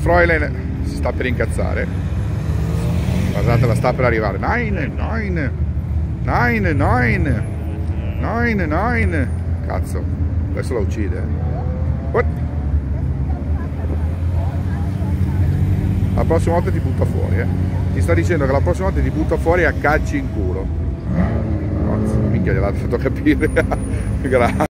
Fräulein si sta per incazzare. Guardate, la sta per arrivare. Nine. Cazzo, adesso la uccide. What? La prossima volta ti butta fuori, Ti sta dicendo che la prossima volta ti butta fuori a calci in culo. Minchia, gliel'ha fatto capire. Grazie.